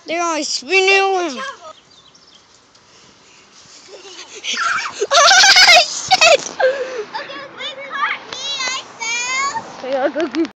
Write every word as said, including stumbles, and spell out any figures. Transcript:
They're all spinning around. Oh, shit! Look, they caught me, I fell. Hey, I'll go